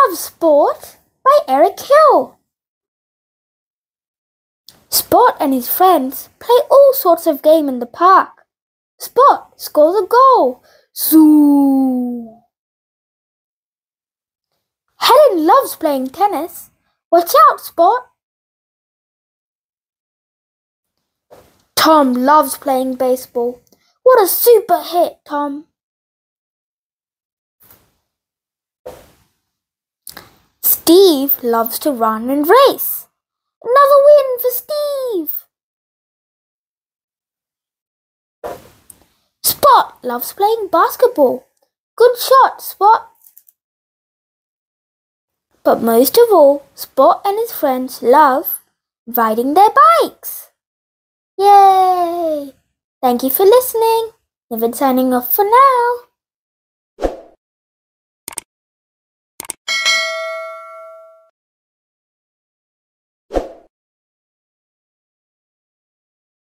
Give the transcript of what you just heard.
loves sport by Eric Hill. Spot and his friends play all sorts of games in the park. Spot scores a goal. Zoo! Helen loves playing tennis. Watch out, Spot! Tom loves playing baseball. What a super hit, Tom! Steve loves to run and race. Another win for Steve! Spot loves playing basketball. Good shot, Spot! But most of all, Spot and his friends love riding their bikes. Yay! Thank you for listening. Nivedh signing off for now.